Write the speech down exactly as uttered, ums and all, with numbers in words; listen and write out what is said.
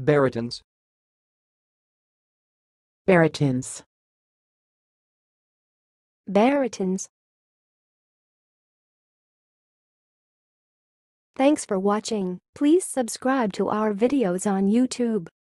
Barytones. Barytones. Barytones. Thanks for watching. Please subscribe to our videos on YouTube.